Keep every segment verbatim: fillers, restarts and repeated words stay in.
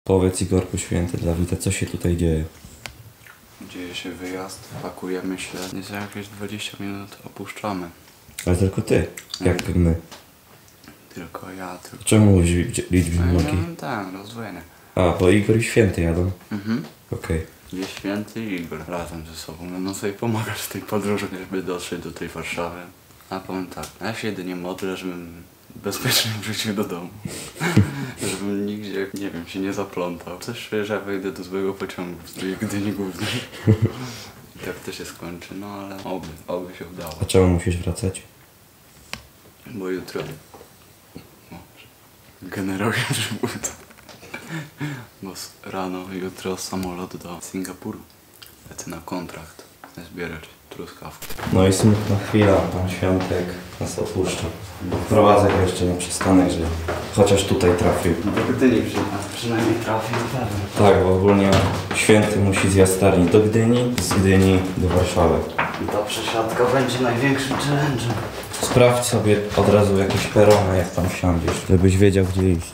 Powiedz Igorku święty dla widza, co się tutaj dzieje? Dzieje się wyjazd, pakujemy się, nie za jakieś dwadzieścia minut opuszczamy. Ale tylko ty, jak Mhm. my. Tylko ja, tylko... Czemu mówisz liczby mnogi? No, tak, rozdwojenie. A, bo Igor i święty jadą. Mhm. Okej. Okay. Gdzie święty i Igor razem ze sobą będą sobie pomagać w tej podróży, żeby dotrzeć do tej Warszawy. A powiem tak, ja się jedynie modlę, żebym bezpiecznie wrócił do domu. Żebym nigdzie, nie wiem, się nie zaplątał. Coś czuję, że ja wejdę do złego pociągu z tej Gdyni Głównej. I tak to się skończy, no ale oby, oby się udało. A czemu musisz wracać? Bo jutro... O, generał Jerzy Buda. Bo s- rano, jutro samolot do Singapuru. Lecę na kontrakt. Zbierać truskawki. No i smutna chwila, pan Świątek nas opuszcza. Wprowadzę go jeszcze na przystanek, że chociaż tutaj trafił. Do Gdyni przynajmniej trafił, pewnie. Tak, bo ogólnie święty musi z Jastarni do Gdyni, z Gdyni do Warszawy. I ta przesiadka będzie największym challenge'em. Sprawdź sobie od razu jakieś perony, jak tam wsiądziesz, żebyś wiedział, gdzie iść.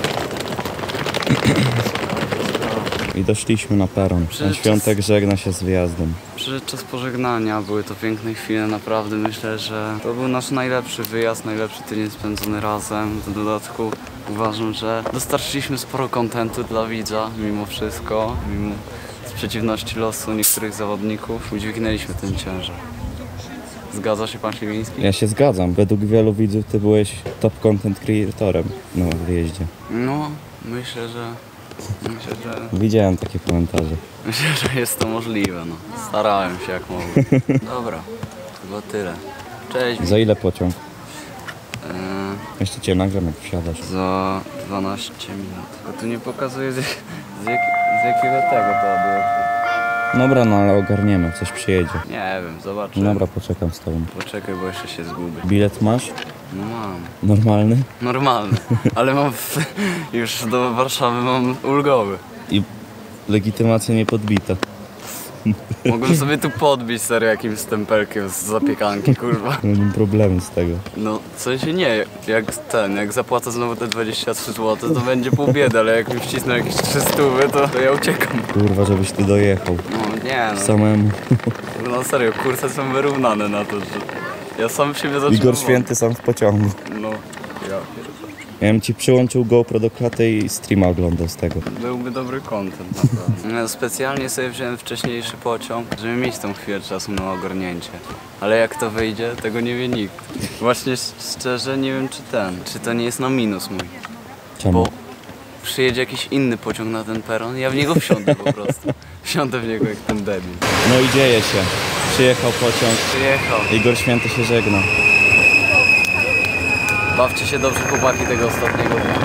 I doszliśmy na peron. Pan Przecież- Świątek żegna się z wyjazdem. Przyszedł czas pożegnania, były to piękne chwile, naprawdę myślę, że to był nasz najlepszy wyjazd, najlepszy tydzień spędzony razem. W dodatku uważam, że dostarczyliśmy sporo kontentu dla widza, mimo wszystko, mimo przeciwności losu niektórych zawodników, udźwignęliśmy ten ciężar. Zgadza się pan Śliwiński? Ja się zgadzam. Według wielu widzów ty byłeś top content creatorem na wyjeździe. No, myślę, że... Myślę, że... Widziałem takie komentarze. Myślę, że jest to możliwe, no. Starałem się jak mogłem. Dobra, chyba tyle. Cześć. Za ile pociąg? Eee, Jeszcze cię nagram, jak wsiadasz. za dwanaście minut. Tylko tu nie pokazuje z, z, jak, z jakiego tego to było. Dobra, no ale ogarniemy, coś przyjedzie. Nie wiem, zobaczymy. Dobra, poczekam z tobą. Poczekaj, bo jeszcze się zgubię. Bilet masz? No mam. Normalny? Normalny. Ale mam w, już do Warszawy mam ulgowy. I legitymacja nie podbita. Mogłem sobie tu podbić serio jakimś stempelkiem z zapiekanki, kurwa. Nie mam problemu z tego. No, w sensie nie, jak ten, jak zapłacę znowu te dwadzieścia trzy złote, to będzie pół biedy, ale jak mi wcisnę jakieś trzy stówy, to, to ja uciekam. Kurwa, żebyś ty dojechał. No nie no, Samemu. no serio, kursy są wyrównane na to, że ja sam w siebie zatrzymam. Igor Święty sam w pociągu. No, ja pierdolę. Ja bym ci przyłączył GoPro do klaty i streama oglądał z tego. Byłby dobry content naprawdę. Ja specjalnie sobie wziąłem wcześniejszy pociąg, żeby mieć tą chwilę czasu na ogarnięcie. Ale jak to wyjdzie, tego nie wie nikt. Właśnie szczerze nie wiem czy ten, czy to nie jest na minus mój. Czemu? Bo przyjedzie jakiś inny pociąg na ten peron, ja w niego wsiądę po prostu. Wsiądę w niego jak ten debil. No i dzieje się. Przyjechał pociąg. Przyjechał. Igor Święty się żegna. Bawcie się dobrze chłopaki tego ostatniego dnia.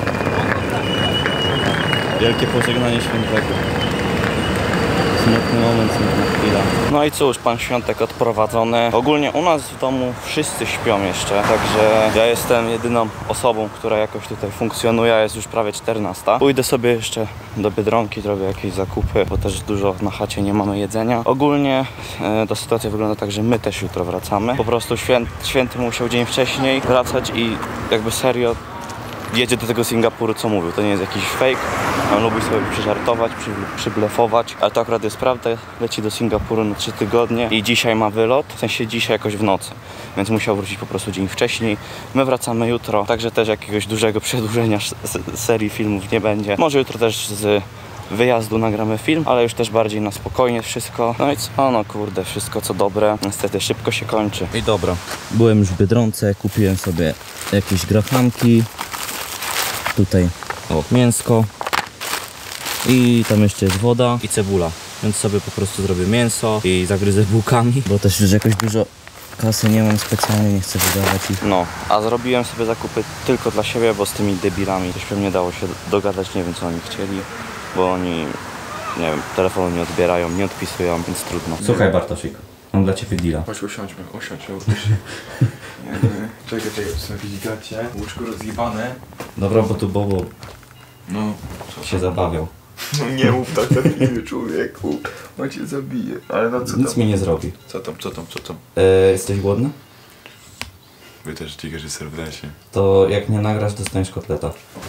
Wielkie pożegnanie Świętego. Smutny moment, smutna chwila. No i cóż, pan Świątek odprowadzony. Ogólnie u nas w domu wszyscy śpią jeszcze, także ja jestem jedyną osobą, która jakoś tutaj funkcjonuje, a jest już prawie czternasta. Pójdę sobie jeszcze do Biedronki, zrobię jakieś zakupy, bo też dużo na chacie nie mamy jedzenia. Ogólnie e, ta sytuacja wygląda tak, że my też jutro wracamy. Po prostu święty, święty musiał dzień wcześniej wracać i jakby serio jedzie do tego Singapuru, co mówił. To nie jest jakiś fake. On lubi sobie przyżartować, przy, przyblefować, ale to akurat jest prawda. Leci do Singapuru na trzy tygodnie i dzisiaj ma wylot, w sensie dzisiaj jakoś w nocy. Więc musiał wrócić po prostu dzień wcześniej. My wracamy jutro, także też jakiegoś dużego przedłużenia serii filmów nie będzie. Może jutro też z wyjazdu nagramy film, ale już też bardziej na spokojnie wszystko. No i co? No kurde, wszystko co dobre. Niestety szybko się kończy. I dobra. Byłem już w Biedronce, kupiłem sobie jakieś grachanki. Tutaj o, mięsko i tam jeszcze jest woda i cebula, więc sobie po prostu zrobię mięso i zagryzę bułkami, bo też już jakoś dużo kasy nie mam specjalnie, nie chcę wydawać ich. No, a zrobiłem sobie zakupy tylko dla siebie, bo z tymi debilami też pewnie dało się dogadać, nie wiem co oni chcieli, bo oni, nie wiem, telefonu nie odbierają, nie odpisują, więc trudno. Słuchaj Bartosik, mam dla ciebie deala. Chodź, usiądźmy, usiądźmy. Nie, nie. Czekaj, czekaj, to są jakieś gacie, łóżko rozjebane. Dobra, bo tu Bobo No, co? się zabawiał. No nie mów tak na chwilę, człowieku. On cię zabije. Ale no co tam? Nic mi nie zrobi. Co tam, co tam, co tam? E, jesteś głodny? Wy też ci reżyser w lesie. To jak nie nagrasz, dostaniesz kotleta.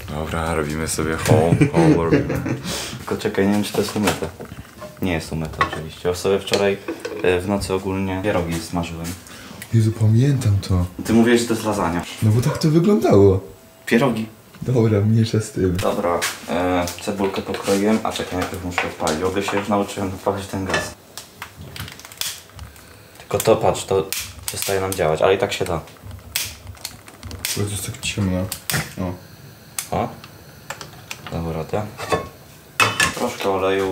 Dobra, robimy sobie home, home robimy. Tylko czekaj, nie wiem czy to jest umyte. Nie jest umyte oczywiście. Ja sobie wczoraj e, w nocy ogólnie pierogi smażyłem. Jezu, pamiętam to. Ty mówiłeś, że to jest lasagna. No bo tak to wyglądało. Pierogi. Dobra, mniejsza z tym. Dobra, e, cebulkę pokroiłem, a czekaj, najpierw muszę odpalić. W ogóle się już nauczyłem odpalać ten gaz. Tylko to patrz, to przestaje nam działać, ale i tak się da. Bo to jest tak ciemno. O. O, dobra, to. Troszkę oleju.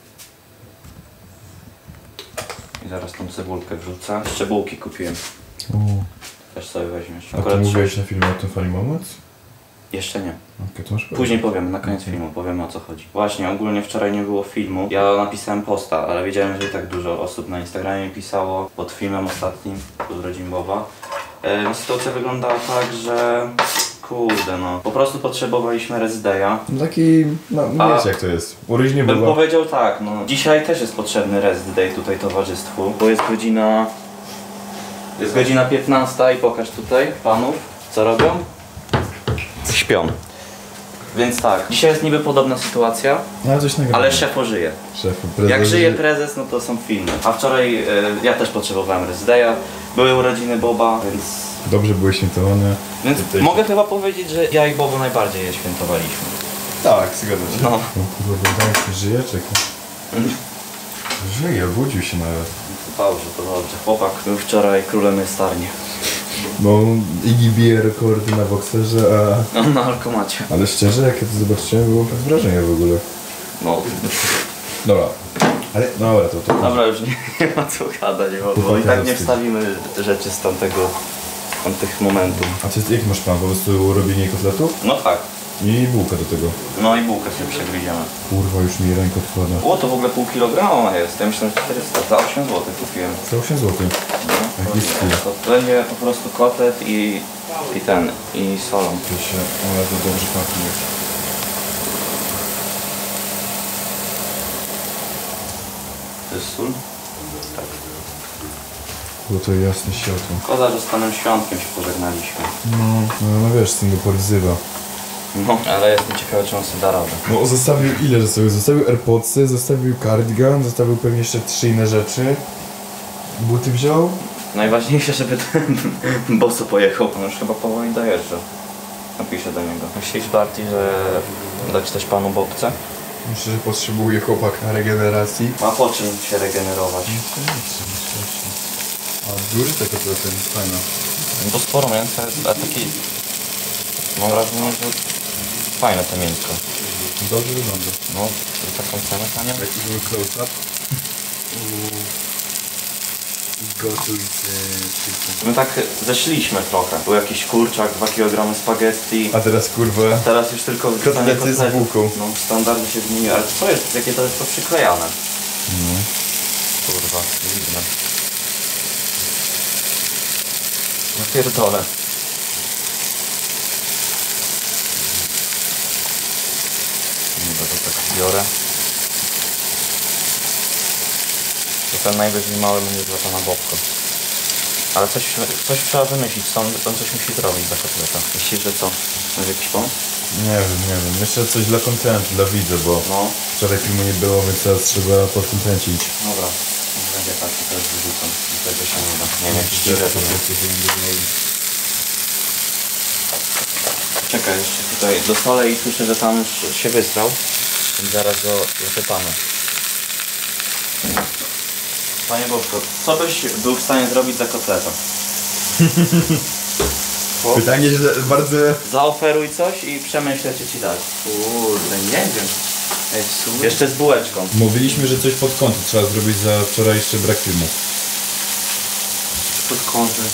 I zaraz tą cebulkę wrzucę. Jeszcze bułki kupiłem. O. Też sobie weźmiesz. A ty Akurat mówiłeś na filmie o tym fali moc? jeszcze nie. Okej, to masz Później powiemy, na koniec filmu powiemy o co chodzi. Właśnie, ogólnie wczoraj nie było filmu. Ja napisałem posta, ale wiedziałem, że i tak dużo osób na Instagramie pisało pod filmem ostatnim, pod urodzin Boba. E, no, sytuacja wyglądała tak, że... Kurde no, po prostu potrzebowaliśmy Rezdaya. No taki, no A- wiecie jak to jest. Urodziny Bym było. powiedział tak, no. Dzisiaj też jest potrzebny rest day tutaj towarzystwu, bo jest godzina... Jest godzina piętnasta i pokaż tutaj panów, co robią? Śpią. Więc tak, dzisiaj jest niby podobna sytuacja, No coś nagrałem. ale szef ożyje. Szefu, prezes. Jak żyje prezes, no to są filmy. A wczoraj e, ja też potrzebowałem rest day'a, były urodziny Boba, więc... Dobrze były świętowane. Więc Tutaj- mogę chyba powiedzieć, że ja i Bobo najbardziej je świętowaliśmy. Tak, zgadza się. No. No kurwa, wydaje się, żyje, czekaj. Żyje, obudził się nawet. Dobrze, to dobrze. Chłopak był wczoraj królem Jestarni. No, Iggy bije rekordy na bokserze, a... On na alkomacie. Ale szczerze, jak ja to zobaczyłem, było bez wrażenia w ogóle. No. Dobra. Ale, no dobra, to... to Dobra, już nie, nie ma co gadać, bo, bo i tak nie wstawimy rzeczy z tamtego, z tamtych momentów. A ty, jaki masz plan? Po prostu robienie kotletów? No tak. I bułkę do tego. No i bułkę sobie przegryziemy. Kurwa, już mi ręka odkłada. O, to w ogóle pół kilograma jest. Ja myślałem, że czterysta. Za osiem złotych kupiłem. Za osiem złotych. No, Jaki styl. to będzie po prostu kotlet i, i ten, i solą. To się, ale to dobrze pachnie. To jest sól? Tak. Było to jasne światło. Szkoda, że z panem Świątkiem się pożegnaliśmy. No, no, no wiesz, z tym go poryzywa. No, ale jestem ciekawy, czy on sobie da radę. No zostawił ile zostawił? Zostawił AirPodsy, zostawił cardigan, zostawił pewnie jeszcze trzy inne rzeczy. Buty wziął? Najważniejsze, żeby ten boso pojechał. On już chyba powoli dojeżdża. Napiszę do niego. Myślisz bardziej, że dać też panu bobce? Myślę, że potrzebuje chłopak na regeneracji. Ma po czym się regenerować? A duży tego to jest fajna. To sporo mięsa, a taki... Mam wrażenie, że fajne to mięsko. Dobrze wygląda. No, to taką cenę panią? Jakiś był close-up. Gotuj My tak zeszliśmy trochę. Był jakiś kurczak, dwa kilogramy spaghetti. A teraz kurwa... Teraz już tylko wrzucanie Kotlety z kotletów. bułką. No, standardy się zmieniły, ale co jest? Jakie to jest to przyklejane? No. Kurwa, dziwne. No pierdolę. Dobra, to tak biorę. To ten najwyżej mały będzie dla pana Bobko. Ale coś, coś trzeba wymyślić, on, on coś musi zrobić dla kotleta. Myślisz, że co? Masz jakiś pomysł? Nie wiem, nie wiem. Jeszcze coś dla kontentu, dla widza, bo No, wczoraj filmu nie było, więc teraz trzeba podkontencić. dobra. Niech będzie tak, to też wyrzucam. Tego się nie da. Nie wiem, jakiś dziwne to jest. Czekaj, jeszcze tutaj do sole i słyszę, że tam już się wysrał. Więc zaraz go zapytamy. Panie Bobko, co byś był w stanie zrobić za kotleta? Pytanie że bardzo... Zaoferuj coś i przemyślę, czy ci dać. Kurde, nie wiem. Ej, w sumie... Jeszcze z bułeczką. Mówiliśmy, że coś pod kątem trzeba zrobić za wczorajszy brak filmu. pod kątem.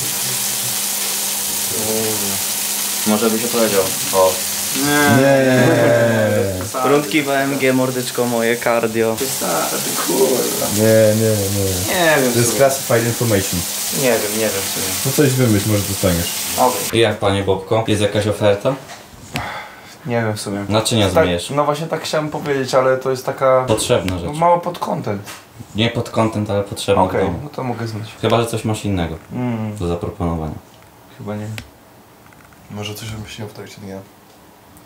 Może byś opowiedział o Nie. Rundki W M G, mordyczko moje, cardio. Kurwa. Nie, nie, nie. Nie wiem, To jest classified information. nie wiem, nie wiem w sumie. No coś wymyśl, może dostaniesz. I jak panie Bobko? Jest jakaś oferta? Nie wiem w sumie. Na czy nie Tak, zmiejesz? no właśnie tak chciałem powiedzieć, ale to jest taka... Potrzebna No, rzecz. mało pod content. Nie pod content, ale potrzebna Okej, w domu. no to mogę zmieć. Chyba, że coś masz innego Mm, do zaproponowania. chyba nie. Może coś wymyśliłem w trakcie dnia.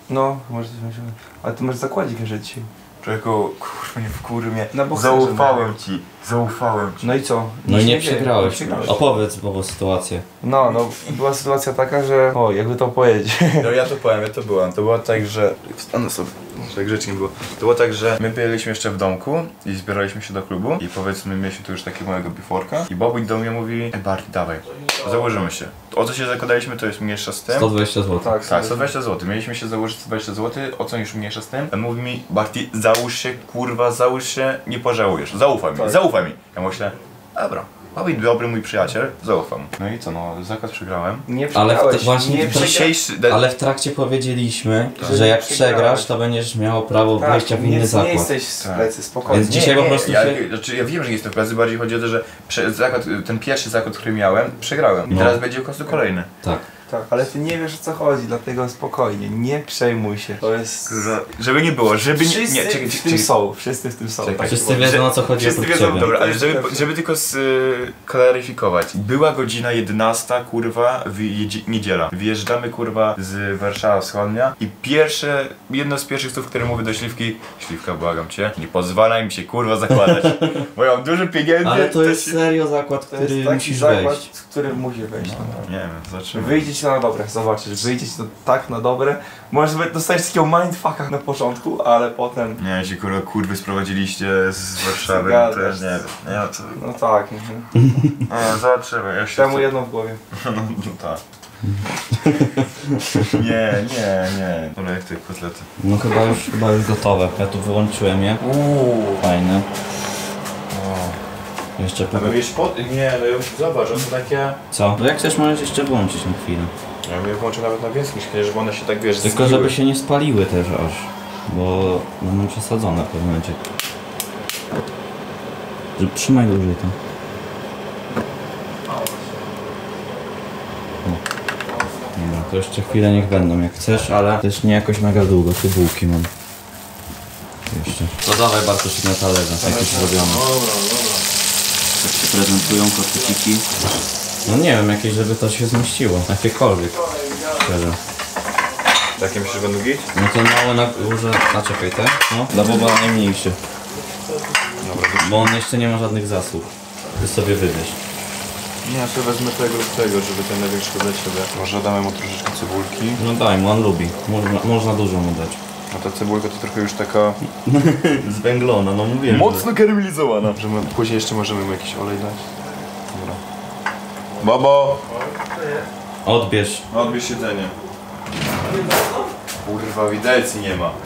No, może coś myślałem. Ale ty masz zakładzik jeszcze dzisiaj. Człowieku, kurwa, nie wkurwy mnie. Na boksy, Zaufałem ci, zaufałem ci. No i co? No i Nic nie dzieje, przegrałeś. nie przegrałeś. Opowiedz po sytuację. No, no, była sytuacja taka, że... O, jakby to powiedzieć. No ja to powiem, ja to byłem. To było tak, że... Wstanę sobie, tak grzecznie było. To było tak, że my byliśmy jeszcze w domku i zbieraliśmy się do klubu i powiedzmy mieliśmy tu już takiego małego biforka i Bobik do mnie mówi: Ej Barty, dawaj, założymy się. O co się zakładaliśmy, to jest mniejsza z tym. sto dwadzieścia złotych. Tak, Tak, sto dwadzieścia złotych. Mieliśmy się założyć sto dwadzieścia złotych, o co już mniejsza z tym. On mówi mi: Barty, załóż się, kurwa, załóż się, nie pożałujesz. Zaufaj mi, Tak. zaufaj mi. Ja myślę, dobra. Bobik dobry mój przyjaciel, zaufam. No i co, no, zakład przegrałem. Nie Ale w przegrałeś, właśnie nie w przegrałeś. Dzisiejszy... Ale w trakcie powiedzieliśmy, Tak. że jak Przegrałeś. przegrasz, to będziesz miał prawo Tak, wejścia w nie, inny nie zakład. jesteś z Tak. plecy, spokojnie. Więc dzisiaj po prostu ja, się... znaczy ja wiem, że nie jestem w pracy, bardziej chodzi o to, że prze, zakład, ten pierwszy zakład, który miałem, przegrałem. I No. teraz będzie po prostu kolejny. Tak. Tak, ale ty nie wiesz o co chodzi, dlatego spokojnie, nie przejmuj się. To jest... Żeby nie było, żeby nie... Wszyscy nie czekaj, w czekaj, tym są, wszyscy w tym są. Czekaj. Tak Wszyscy powiem. wiedzą, o co chodzi Wszyscy oprócz wiedzą, ciebie. dobra, ale To jest żeby, lepsze. żeby tylko sklaryfikować. Była godzina jedenasta, kurwa, wyjedzie, niedziela. Wyjeżdżamy, kurwa, z Warszawa Wschodnia i pierwsze, jedno z pierwszych słów, które mówię do Śliwki: Śliwka, błagam cię, nie pozwalaj mi się, kurwa, zakładać. Bo ja mam dużo pieniędzy. Ale to jest się... serio zakład, To jest który taki musisz zakład, wejść. w którym musisz wejść. No. Nie wiem, zobaczymy. Wyjdziecie na dobre, zobaczysz, wyjdziecie to tak na dobre. Może nawet dostajesz takiego mindfucka na początku, ale potem... Nie, się kurwa kurwy sprowadziliście z Warszawy, Zgadzasz. też nie wiem. Nie, to... No tak, mhm. Nie, zobaczymy, ja się... Temu jedno w głowie. No, no tak. Nie, nie, nie. Ale jak te kotlety? No chyba już, chyba już gotowe. Ja tu wyłączyłem je. Uuu. Fajne. Jeszcze po... wiesz pod... Nie, no już zobacz, one są takie... Co? No jak chcesz, możesz jeszcze włączyć na chwilę. Ja mnie włączę nawet na więcej niż żeby one się tak, wiesz, Tylko żeby się nie spaliły też aż. Bo będą przesadzone w pewnym momencie. Że trzymaj dłużej to. O. Dobra, to jeszcze chwilę niech będą jak chcesz, ale też nie jakoś mega długo. Tu bułki mam. Jeszcze. To dawaj Bartosz na talerze, jakieś zrobione. Tak się prezentują kotleciki. No nie wiem, jakieś, żeby to się zmieściło. Jakiekolwiek. Szczerze. Takie myślisz, że będą git? No to małe na górze. A czekaj, te? No. Dla Boba najmniejszy. Dobra, Bo on jeszcze nie ma żadnych zasług. Ty sobie wybierz. nie, ja sobie wezmę tego lub tego, żeby ten największy dla siebie. Może damy mu troszeczkę cebulki. No daj mu, on lubi. Można, można dużo mu dać. A ta cebulka to trochę już taka... Zwęglona, no mówiłem. karmelizowana. Że my później jeszcze możemy mu jakiś olej dać. Dobra. Babo! Odbierz. Odbierz siedzenie. Kurwa, widelcy nie ma.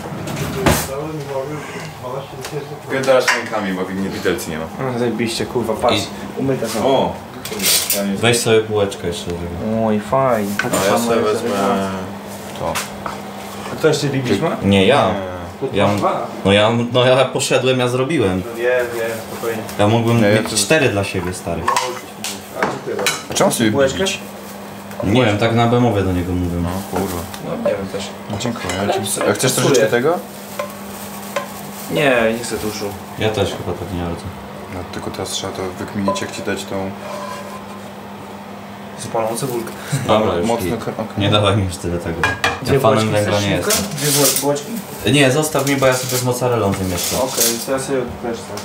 Gadasz rękami, bo nie widelcy nie ma. No zajebiście, kurwa, patrz. Umyte są. O! Ja nie Weź sobie bułeczkę jeszcze tego. Oj, fajnie. A ja sobie wezmę... to. Kto jeszcze Bibiś ma? Nie, ja. Ja Ja, no ja, no ja poszedłem, ja zrobiłem. Wiem, wiem, spokojnie. Ja mógłbym Nie, ja mieć to- cztery dla siebie, stary. A dziękuję bardzo. A czemu sobie Bułeczkę? bić? Nie wiem, tak na bemowie do niego mówię. No kurwa. No nie wiem też. No, dziękuję. A chcesz troszeczkę tego? Nie, nie chcę tuszu. Ja też chyba tak nie bardzo. No tylko teraz trzeba to wykminić, jak ci dać tą... Zapaloną cebulkę. Dobra, już mocno... git. kar- okej. Nie dawaj mi już tyle tego. Ja Dwie fanem bułeczki węgla chcesz, nie Siłka? jestem. Dwie buł- bułeczki? Nie, zostaw mi, bo ja sobie z mozzarellą wymieszczę. Okej, to ja sobie też tak.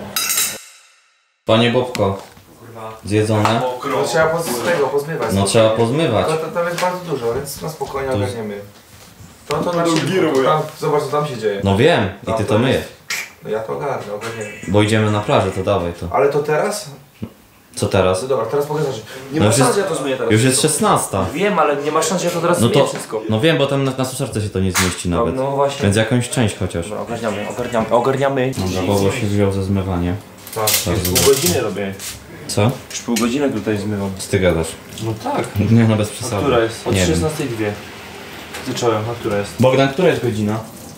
Panie Bobko, zjedzone? No trzeba poz tego pozmywać. No trzeba pozmywać. Ale to, tam jest bardzo dużo, więc na spokojnie To- ogarniemy. To to na szybko. Tam, zobacz co tam się dzieje. No wiem, i ty to myjesz. No ja to ogarnę, ogarniemy. Bo idziemy na plażę, to dawaj to. Ale to teraz? Co teraz? No dobra, teraz pokażę. Nie No ma już szans, jest- że ja to zmyję teraz. Już jest wszystko. szesnasta. Wiem, ale nie ma szans, że ja to teraz No zmyję to, wszystko. no wiem, bo tam na, na suszarce się to nie zmieści No, nawet. no właśnie. Więc jakąś część chociaż. Dobra, ogarniamy, ogarniamy, ogarniamy. Dobra, Bobo się wziął za zmywanie. Tak, Bardzo pół dobrze. godziny robię. Co? Już pół godziny tutaj zmywam. Co ty gadasz? No tak. Nie no, bez A przesady. która jest? Od Nie wiem. szesnastej dwie. Zacząłem, a która jest? Bogdan, która jest godzina?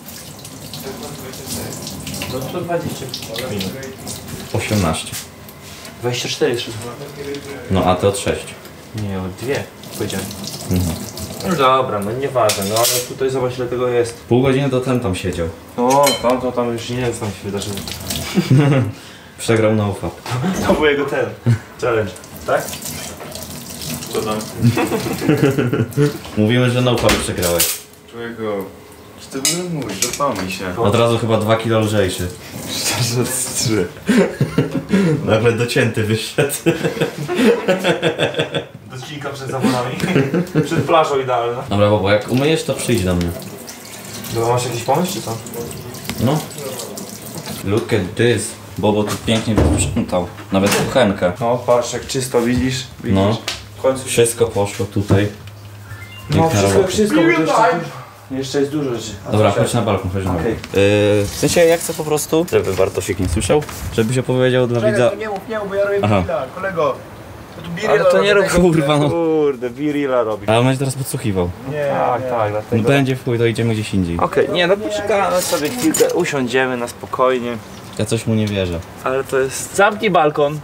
No to dwadzieścia minut. osiemnaście. dwadzieścia cztery jest wszystko. No a to od sześć. Nie, od dwie powiedziałem. Mhm. No dobra, no nieważne, no ale tutaj zobacz ile tego jest. Pół godziny to ten tam siedział. No, tam to tam już nie wiem co tam się wydarzyło. Przegrał na ufa. To był jego ten challenge, tak? Co tam? Mówimy, że na ufa przegrałeś. Człowieku, Co ty w ogóle mówisz? Dopanuj się. Od razu chyba dwa kilo lżejszy. Szczerze z trzy. Nagle docięty wyszedł. Docinka przed zawodami. Przed plażą idealna. Dobra, Bobo, jak umyjesz, to przyjdź do mnie. Dobra, masz jakiś pomysł czy co? No. Look at this. Bobo tu pięknie wysprzątał. Nawet kuchenkę. No patrz jak czysto widzisz. widzisz. No. W końcu się... Wszystko poszło tutaj. No Piękna wszystko, robota. wszystko, bo to jeszcze, jeszcze jest dużo rzeczy. A Dobra, co chodź na balkon, chodź na balkon. Okej. Yy, w sensie ja chcę po prostu, żeby Bartosik nie słyszał, żebyś opowiedział dla widza... nie mów, nie mów, bo ja robię Aha. grilla, kolego. To Ale to nie rób Kurwa no. Kurde, B-Reala robi. Ale on będzie teraz podsłuchiwał. Nie, Tak, nie. tak, No dlatego. będzie w chuj, to idziemy gdzieś indziej. Okej, nie no poczekamy sobie chwilkę, usiądziemy na spokojnie. Ja coś mu nie wierzę. Ale to jest... Zamknij balkon!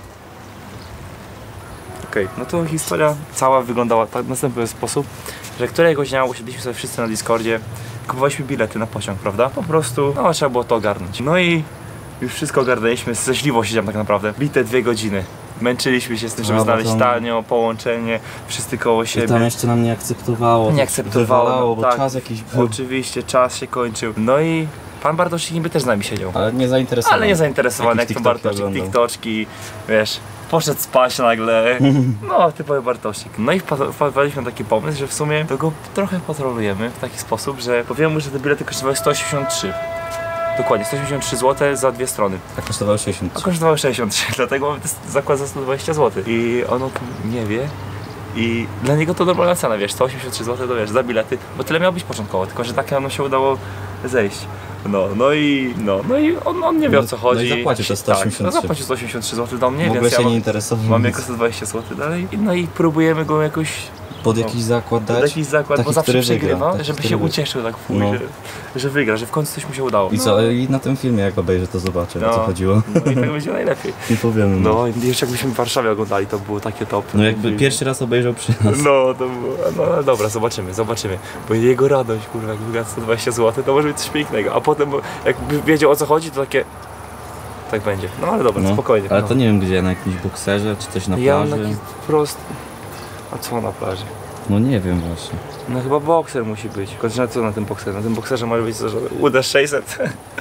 Okej, no to historia cała wyglądała tak w następujący sposób, że któregoś dnia usiedliśmy sobie wszyscy na Discordzie, kupowaliśmy bilety na pociąg, prawda? Po prostu, no trzeba było to ogarnąć. No i już wszystko ogarnęliśmy, ze śliwą siedziałem tak naprawdę. Bite dwie godziny. Męczyliśmy się z tym, żeby No, bo znaleźć to- tanio, połączenie, wszyscy koło I siebie. tam jeszcze nam nie akceptowało. Nie to akceptowało, wywalało, bo tak. czas jakiś był. Oczywiście, czas się kończył. No i pan Bartosik niby też z nami siedział. Ale nie zainteresowany. Ale nie zainteresowany, jak Jakiś to TikTok Bartosik, oglądał. TikToczki, wiesz, poszedł spać nagle, no typowy Bartosik. No i wpa- wpadliśmy na taki pomysł, że w sumie to go trochę patrolujemy w taki sposób, że powiemy mu, że te bilety kosztowały sto osiemdziesiąt trzy. Dokładnie, sto osiemdziesiąt trzy złote za dwie strony. A kosztowało sześćdziesiąt A trzy. kosztowały sześćdziesiąt trzy, dlatego mamy zakład za sto dwadzieścia złotych. I on o tym nie wie. I dla niego to normalna cena, wiesz, sto osiemdziesiąt trzy złote to wiesz, za bilety, bo tyle miało być początkowo, tylko że takie ono się udało zejść. No, no i, no, no i on, on nie wie o co No- chodzi. no i zapłacił te sto osiemdziesiąt trzy. Tak, no zapłacił sto osiemdziesiąt trzy złote do mnie, W ogóle więc się ja nie mam, interesował. mam nic. jako sto dwadzieścia złotych dalej. I- No i próbujemy go jakoś Pod jakiś zakład pod dać. jakiś zakład, taki, bo zawsze który wygra, przegrywa, taki, żeby który się wygra. ucieszył tak w chuj, No. że, że wygra, że w końcu coś mu się udało. I co? I na tym filmie jak obejrzę to zobaczę o co No. chodziło. No i tak będzie najlepiej. Nie powiem. No, No i jeszcze jakbyśmy w Warszawie oglądali, to było takie top. no jakby pierwszy raz obejrzał przy nas. No, to było, no ale dobra, zobaczymy, zobaczymy. Bo jego radość, kurwa, jak wygra sto dwadzieścia złotych, to może być coś pięknego. A potem, bo jakby wiedział o co chodzi, to takie... Tak będzie. No ale dobra, No. spokojnie. Ale no. to nie wiem gdzie, na jakimś bokserze czy coś na Ja mam plaży. taki prosty... A co na plaży? No nie wiem właśnie. No chyba bokser musi być. Tylko że co na tym bokserze? Na tym bokserze może być co, że uderz sześćset.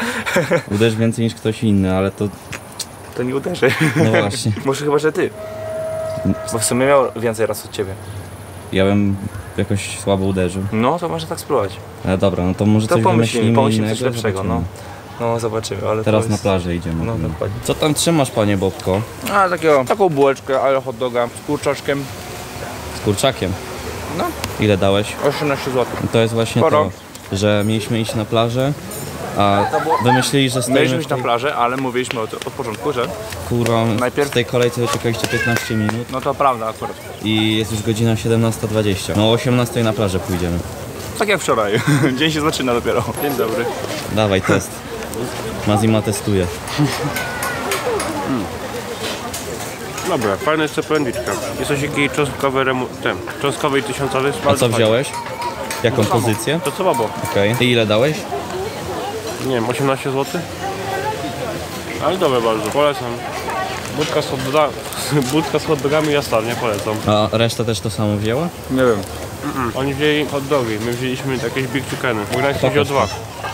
Uderz więcej niż ktoś inny, ale to... To nie uderzy. No właśnie. Może chyba, że ty. Bo w sumie miał więcej raz od ciebie. Ja bym jakoś słabo uderzył. No to może tak spróbować. Ale dobra, no to może To coś pomyślimy, wymyślimy pomyślimy innego, coś lepszego, no. zobaczymy. No zobaczymy, ale Teraz to na jest... plażę idziemy. No dokładnie. Co tam trzymasz, panie Bobko? A takiego, taką bułeczkę, ale hot doga z kurczaczkiem. Z kurczakiem? No. Ile dałeś? osiemnaście złotych. To jest właśnie Sporo. to, że mieliśmy iść na plażę, a wymyślili, że stoimy Mieliśmy w iść na tej, plażę, ale mówiliśmy od, od początku, że kurwa, najpierw- w tej kolejce czekaliście piętnaście minut no to prawda akurat. i jest już godzina siedemnasta dwadzieścia. No o osiemnastej na plażę pójdziemy. Tak jak wczoraj. Dzień się zaczyna dopiero. Dzień dobry. Dawaj test. Mazima testuje. Dobra, fajna jeszcze polędwiczka. Jest coś jakiej cząstkowej remu... ten, cząstkowej tysiącowej. A co wziąłeś? Jaką pozycję? To co babo? Okej. I ile dałeś? Nie wiem, osiemnaście złotych? Ale dobre bardzo, polecam. Budka z, hot doga... Budka z hot dogami jastarnia, polecam. A reszta też to samo wzięła? Nie wiem. Mm. Oni wzięli hot dogi, my wzięliśmy jakieś big chickeny. Gdański wziął dwa.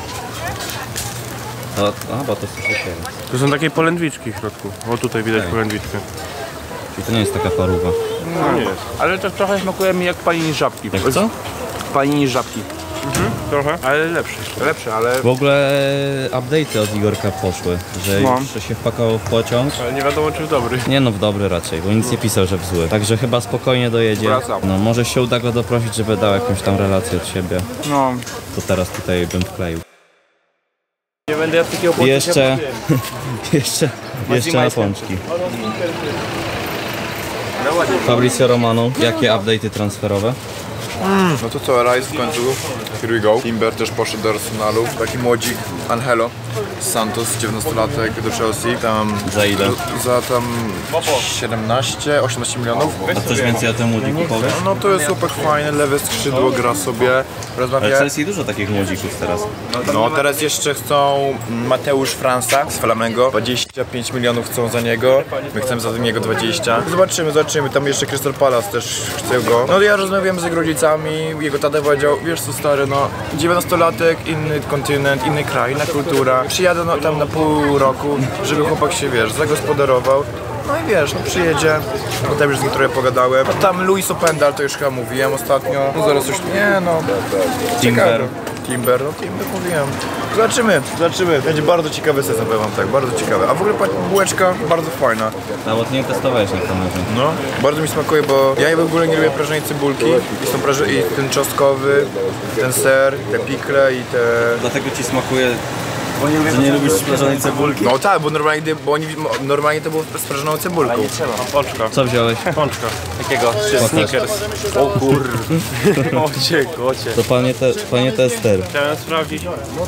O, a, bo to jest takie. To są takie polędwiczki w środku. O tutaj widać Okej. polędwiczkę. Czyli to nie jest taka paruwa. No nie jest. Ale to trochę smakuje mi jak panini z żabki. Jak co? Panini z żabki. Trochę, ale lepszy. Lepsze, ale... W ogóle update'y od Igorka poszły, że No. już się wpakował w pociąg. Ale nie wiadomo czy dobry. Nie no, w dobry raczej, bo nic nie pisał, że w zły. Także chyba spokojnie dojedzie. Wracam. No może się uda go doprosić, żeby dał jakąś tam relację od siebie. No. To teraz tutaj bym wkleił. Nie będę jadł takiego I jeszcze, jeszcze, jeszcze na pączki. Fabrizio Romano, jakie update'y transferowe? No to co, Rice w końcu, here we go. Timber też poszedł do Arsenalu, taki młodzik, Angelo. Santos, dziewiętnastolatek do Chelsea, tam... Za ile? Za tam siedemnaście, osiemnaście milionów. A coś więcej o tym młodziku powiesz? No to jest chłopak fajny, lewe skrzydło, gra sobie, Ale rozmawia... w Chelsea dużo takich młodzików teraz. No teraz jeszcze chcą Mateusz Fransa z Flamengo, dwadzieścia pięć milionów chcą za niego, my chcemy za niego dwadzieścia. Zobaczymy, zobaczymy, tam jeszcze Crystal Palace też chce go. No ja rozmawiam z jego rodzicami, jego tata powiedział, wiesz co stary, no dziewiętnastolatek, inny kontynent, inny kraj, inna kultura. Przyjadę no, tam na pół roku, żeby chłopak się, wiesz, zagospodarował. No i wiesz, no przyjedzie, potem już z nim trochę pogadałem. No tam Luis Opendal, to już chyba mówiłem ostatnio. No zaraz już, nie no, Timber. Timber, no Timber mówiłem. Zobaczymy, zobaczymy. Będzie bardzo ciekawy sezon, powiem wam tak, bardzo ciekawy. A w ogóle bułeczka bardzo fajna. Nawet nie testowałeś na kamerze. No, bardzo mi smakuje, bo ja w ogóle nie lubię prażonej cebulki. I, są praże... I ten czosnkowy, ten ser, te pikle i te... Dlatego ci smakuje, że nie lubisz sprażonej cebulki? No tak, bo normalnie, bo oni, normalnie to było z prażoną cebulką. Pączka. Co wziąłeś? Pączka. Jakiego? Snickers. O kur... Kocie, kocie. To panie, te, panie tester. Chciałem sprawdzić.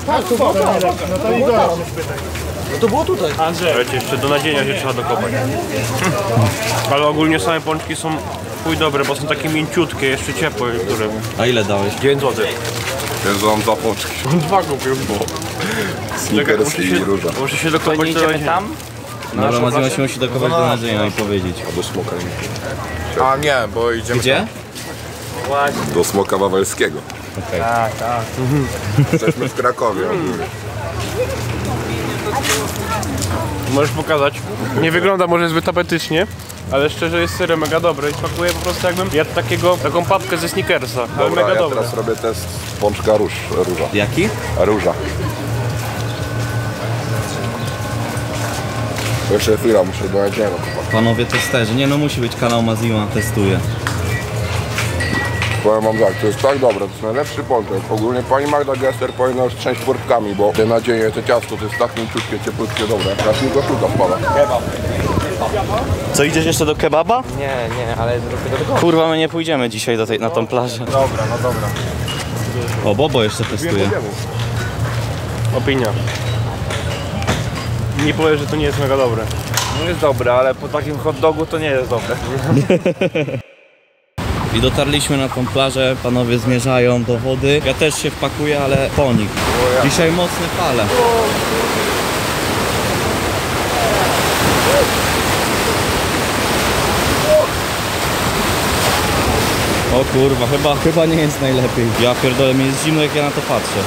No to było tutaj. Wiecie, jeszcze do nadzienia się trzeba dokopać. Ale ogólnie same pączki są chuj dobre, bo są takie mięciutkie, jeszcze ciepłe, które... A ile dałeś? dziewięć złotych. Ja mam dwa pączki. Dwa kupił. Snickers i róża. Muszę się dokopać do Idziemy nadzienia. tam? Dobra, Mazima się musi dokopać do nadzienia i powiedzieć. Do smoka. A nie, bo idziemy... Gdzie? Do Smoka Wawelskiego. Okej. Tak, tak. Jesteśmy w Krakowie. Możesz pokazać. Nie wygląda może zbyt apetycznie, ale szczerze jest serio mega dobre i smakuje po prostu jakbym jadł takiego, taką papkę ze Snickersa, ale Dobra, mega ja dobre. teraz robię test pączka róż, róża. Jaki? Róża. Jeszcze chwila, muszę do nadzienia. Panowie testerzy. Nie no, musi być kanał Mazima, testuje. Powiem wam tak, to jest tak dobre, to jest najlepszy pączek. Ogólnie pani Magda Gessler powinna już trzęść portkami, bo te nadzieje, te ciasto, to jest tak mięciutkie, ciepłutkie, dobre. Teraz mi koszulka spada. Co, idziesz jeszcze do kebaba? Nie, nie, ale trochę do tego. Kurwa, my nie pójdziemy dzisiaj do tej, na tą plażę. Dobra, no dobra. O, Bobo jeszcze testuje. Opinia. Nie powiem, że to nie jest mega dobre. No jest dobre, ale po takim hot dogu to nie jest dobre. I dotarliśmy na tą plażę, panowie zmierzają do wody. Ja też się wpakuję, ale po nich. Dzisiaj mocne fale. O kurwa, chyba, chyba nie jest najlepiej. Ja pierdolę, mi jest zimno jak ja na to patrzę.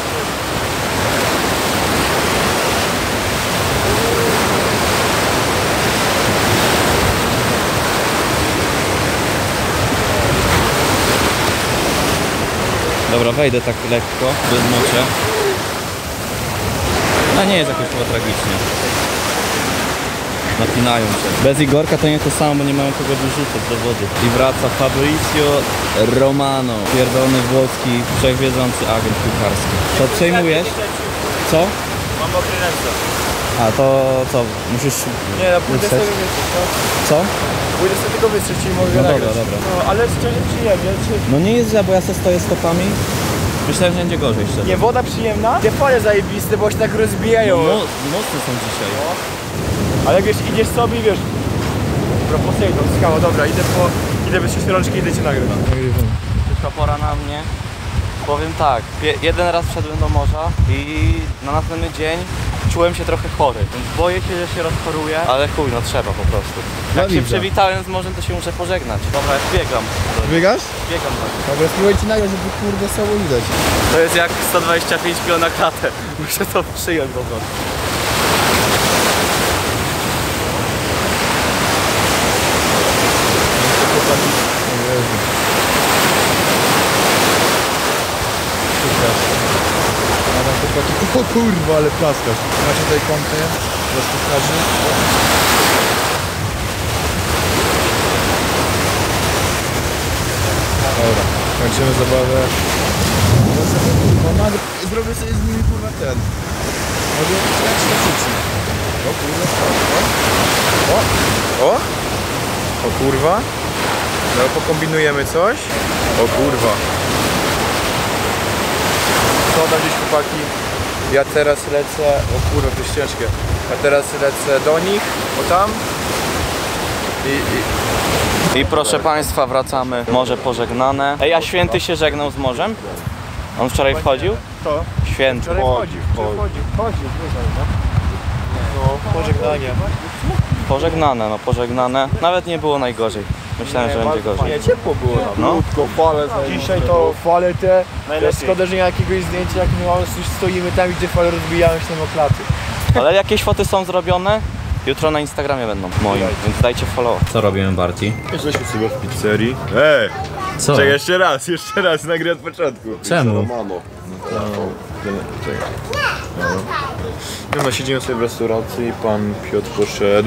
Dobra, wejdę tak lekko, bez mocie. No nie jest jakoś chyba tragicznie. Napinają się. Bez Igorka to nie to samo, bo nie mają kogo wyrzucać do wody. I wraca Fabrizio Romano, pierdolony włoski, wszechwiedzący agent piłkarski. To przejmujesz? Co? Mam mokre ręce. A to co? Musisz... Nie, no pójdę Wysać? sobie wytrzeć, no. Co? Pójdę sobie tylko wytrzeć i mogę No nagrać. dobra, dobra. No, ale szczerze przyjemnie. Czy... No nie jest źle, bo ja se stoję stopami. Myślałem, że będzie gorzej szczerze. Nie, woda przyjemna? Te fale zajebiste, bo się tak rozbijają. No, mocne są dzisiaj. Ale jak wiesz, idziesz sobie i wiesz... Propozyjną, skała, dobra, idę po... Idę wytrzeć rączki i idę cię nagrać. Przyszła pora na mnie. Powiem tak, pie- jeden raz wszedłem do morza i na następny dzień czułem się trochę chory, więc boję się, że się rozchoruję, ale chuj, no trzeba po prostu. Jak się przywitałem z morzem, to się muszę pożegnać. Dobra, już biegam. Biegasz? Biegam. Dobra, spróbujcie nagrać, żeby kurde słabo widać. To jest jak sto dwadzieścia pięć kilo na klatę. Muszę to przyjąć po prostu. O kurwa, ale plaskasz. Macie tutaj kąty, rozpuszczarzy. Dobra, kończymy zabawę. Zrobię sobie z nimi kurwa ten. Może jak się rzuci. O kurwa, o. O? O kurwa. No pokombinujemy coś. O kurwa. Co tam gdzieś chłopaki? Ja teraz lecę, o kurwa, to jest ciężkie. Ja teraz lecę do nich, o tam. I, i... I proszę Państwa, wracamy. Morze pożegnane. Ej, a Święty się żegnał z morzem? On wczoraj wchodził? To? Święty. Wczoraj wchodził, wchodził, wchodził, no. Pożegnanie. Pożegnane, no pożegnane. Nawet nie było najgorzej. Myślałem, że będzie gorzej. Nie, ciepło było. No. Fale, dzisiaj to fale te, szkoda, że nie ma jakiegoś zdjęcia, jak my mamy, stoimy tam, gdzie fale rozbijają się na klaty. Ale jakieś foty są zrobione? Jutro na Instagramie będą moim, więc dajcie follow. Co robimy, Barty? Jesteśmy sobie w pizzerii. Ej! Co? Czekaj, jeszcze raz, jeszcze raz, nagrę od początku. Czemu? No, no, siedzimy sobie w restauracji, pan Piotr poszedł.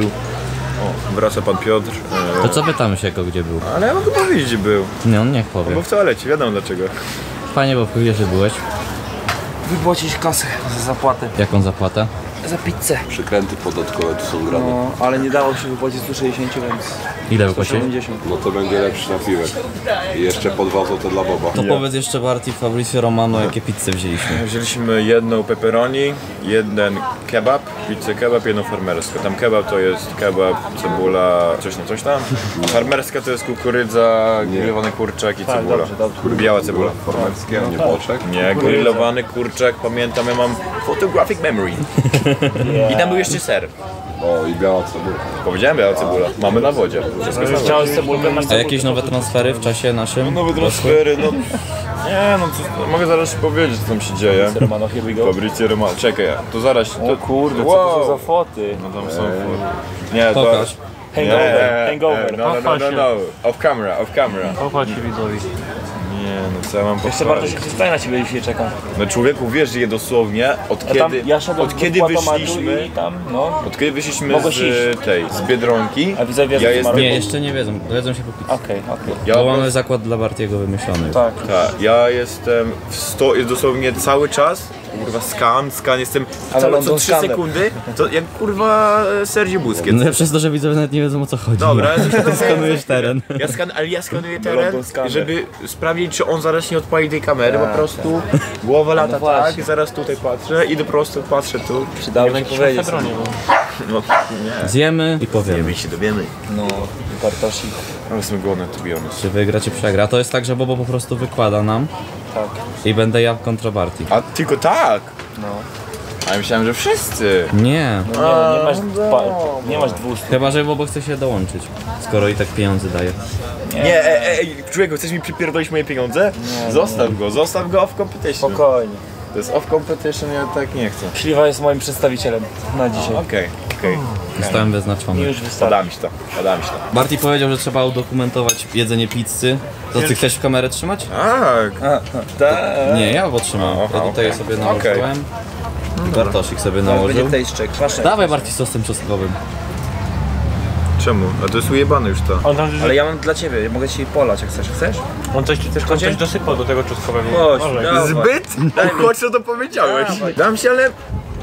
O, wraca pan Piotr. E... To co pytamy się go, gdzie był? Ale ja mogę powiedzieć, gdzie był. Nie, on niech powie. Bo w toalecie, wiadomo dlaczego. Fajnie, bo powiedział, że byłeś. Wypłacić kasę za zapłatę. Jaką zapłatę? Za pizzę. Przykręty podatkowe tu są grane. No, ale nie dało się wypłacić sto sześćdziesiąt, więc Ile wypłaciłeś? siedemdziesiąt. No to będzie lepszy napiwek. I jeszcze po dwa złote dla Boba. To powiedz jeszcze, Barty, Fabrizio Romano, jakie pizze wzięliśmy. Wzięliśmy jedną pepperoni, jeden kebab, pizzę kebab, jedną farmerską. Tam kebab to jest kebab, cebula, coś tam, coś tam. A farmerska to jest kukurydza, grillowany kurczak i cebula. Biała cebula. Formerskie, nie boczek. Nie, grillowany kurczak, pamiętam, ja mam photographic memory. I tam był jeszcze ser. O, i biała cebula. Powiedziałem biała cebula. Mamy na wodzie. Chciałeś cebulkę, masz A jakieś nowe transfery w czasie naszym? Nowe transfery, no... Nie no, co, mogę zaraz ci powiedzieć, co tam się dzieje. Romano, here we go. Fabrizio Romano. Czekaj, to zaraz... To... O kurde, co Wow. to są za foty? No tam są... Nie, to... Pokaż. Hangover, hangover. No, no, no, no, no. Off camera, off camera. Popatrz widzowi. Nie no, co ja mam Jeszcze bardzo pochwalić? się tutaj na ciebie dzisiaj czekam. No człowieku, wiesz je dosłownie, od A tam kiedy... ja szedłem Od do kiedy płatomatu wyszliśmy... i tam, no. Od kiedy wyszliśmy Mogłeś z iść. tej, z Biedronki, A widzowie ja wiedzą, jestem... co Nie, jeszcze nie wiedzą. Dowiedzą się po pizzy. Okej, okej. Ja Bo po mamy zakład dla Bartiego wymyślony. Tak. Tak, ja jestem w sto, jest dosłownie cały czas, kurwa skan, skan, jestem Ale całe co London trzy skaner. sekundy, to jak kurwa e, Sergio Busquets. No przez to, że widzowie nawet nie wiedzą, o co chodzi. Dobra, ja coś tam Skanujesz teren. Ja skan, ale ja skanuję teren, London skaner. żeby sprawdzić, czy on zaraz nie odpali tej kamery, po prostu głowa lata tak, właśnie. zaraz tutaj patrzę i po prostu patrzę tu. Przydało się powiedzieć. No nie, Zjemy i powiemy. my się dowiemy. No, Bartosi. Ale jestem głodny, to be honest. Czy wygra, czy przegra. To jest tak, że Bobo po prostu wykłada nam. Tak. I będę ja kontra Barty. A tylko tak? No. A ja myślałem, że wszyscy. Nie. No nie, nie masz, pa, nie masz dwustu. Chyba, że Bobo chce się dołączyć. Skoro i tak pieniądze daje. Nie, ej, ej, człowieku, chcesz mi przypierdolić moje pieniądze? Nie, zostaw go, zostaw go off competition. Spokojnie. To jest off competition, ja tak nie chcę. Śliwa jest moim przedstawicielem na dzisiaj. Okej, okej. Zostałem wyznaczony. Już wystarczy. Podam ci to, podam ci to. Barty powiedział, że trzeba udokumentować jedzenie pizzy. To ty chcesz w kamerę trzymać? Tak. Tak. Nie, ja potrzymam. Ja tutaj okej. sobie nałożyłem. Bartosik sobie nałożył. taste check. Dawaj Barty z sosem czosnkowym. Czemu? A to jest ujebane już to. On tam Ale ja mam dla ciebie, mogę ci polać jak chcesz. Chcesz? on coś, też on coś dosypał do tego czosnkowego. Chodź, Może. dawaj. Zbyt? Chodź, co to powiedziałeś. Dam się, ale...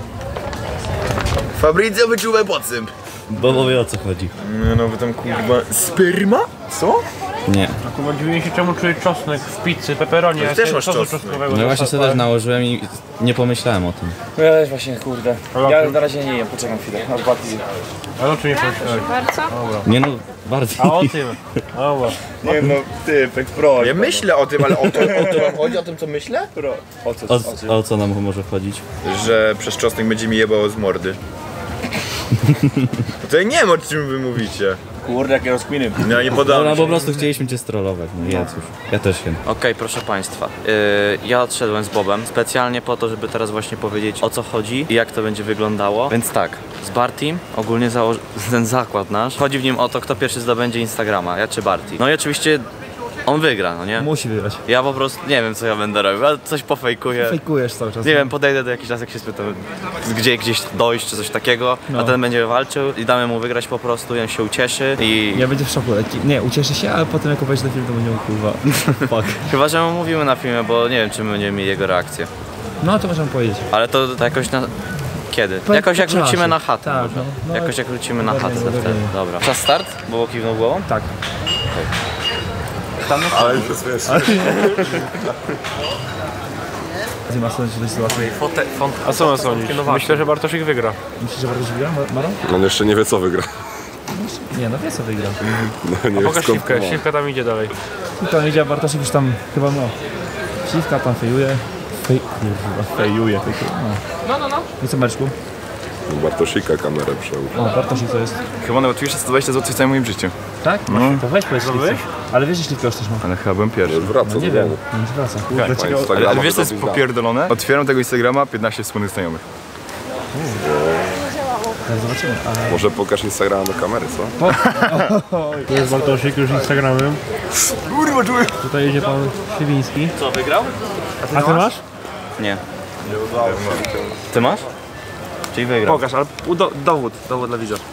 Fabrizio wyczuwaj podsyp. Bobo wie, o co chodzi. No, no, wy tam kurwa... Sperma? Co? Nie. Kurwa, dziwię się czemu czuję czosnek w pizzy, pepperoni, a też ja masz sosu czosnek. czosnkowego No ja właśnie sobie też dostałem. nałożyłem i nie pomyślałem o tym. No ja też właśnie, kurde. Ja na razie nie jem, poczekam chwilę. Aż Barty zje. Ale o czym nie pomyślałeś? Bardzo? Nie no, Barty. A o tym. Dobra. Nie no, ty, tak proszę. Ja myślę o tym, ale o to, o to wam chodzi? O tym, co myślę? O co? O, o co nam może chodzić? Że przez czosnek będzie mi jebało z mordy. To ja nie wiem, o czym wy mówicie. Kurde, jakie rozkminy. Ja nie podam. Dobra, po prostu chcieliśmy cię strollować. No jedz już. Ja też wiem. Okej, proszę Państwa, yy, ja odszedłem z Bobem specjalnie po to, żeby teraz właśnie powiedzieć, o co chodzi i jak to będzie wyglądało. Więc tak, z Bartim ogólnie założy ten zakład nasz. Chodzi w nim o to, kto pierwszy zdobędzie Instagrama, ja czy Barty. No i oczywiście on wygra, no nie? Musi wygrać. Ja po prostu nie wiem, co ja będę robił, ale coś pofejkuję. Fejkujesz cały czas. Nie wiem, podejdę do jakiś raz, jak się spytam, gdzie gdzieś dojść czy coś takiego, a ten będzie walczył i damy mu wygrać po prostu, i on się ucieszy i... Ja będzie w szoku. Nie, ucieszy się, ale potem jak obejrzy ten film, to będzie mu kurwa. Fuck. Chyba, że mu mówimy na filmie, bo nie wiem, czy my będziemy mieli jego reakcję. No to możemy powiedzieć. Ale to, to jakoś na... Kiedy? Po- Jakoś jak po czasie. wrócimy na chatę. Tak, może. no, no, Jakoś jak wrócimy na chatę ogarniemy, wtedy. ogarniemy. Dobra. Czas start? Bo kiwnął głową? Tak. Ale to jest Ma sądzić, że to jest Fote, font, A co ma sądzić? Myślę, że Bartoszyk wygra. Myślisz, że Bartosz wygra, Maro? On jeszcze nie wie co wygra. Nie, no wie co wygra. No, nie A wie, pokaż skąd Śliwkę, to ma. Śliwka tam idzie dalej. Tylko idzie, Bartoszek już tam chyba no. Śliwka tam fejuje. Fej... Kurwa, fejuje. No. No, no, no. I co, Mareczku? Bartosika kamerę przejął. O, Bartosik to jest. Chyba najłatwiejsze sto dwadzieścia złotych w całym moim życiu. Tak? No. To weź powiedz Śliwce. Ale wiesz, że Śliwka już też ma. Ale chyba byłem pierwszy. Wraca No do nie wiem, domu. nie wraca. Kurde, Ma dlaczego? Instagrama, Ale, ale wiesz co jest to zrobić popierdolone? Otwieram tego Instagrama, piętnaście wspólnych znajomych. Teraz zobaczymy. da. Może pokaż Instagrama do kamery, co? Tu jest Bartosik już Instagramem. Kurwa, czuję! Tutaj jedzie pan Szywiński. Co, wygrał? A ty masz? Nie. Ty masz? Czyli wygrał. Pokaż, ale do, dowód, dowód dla widza.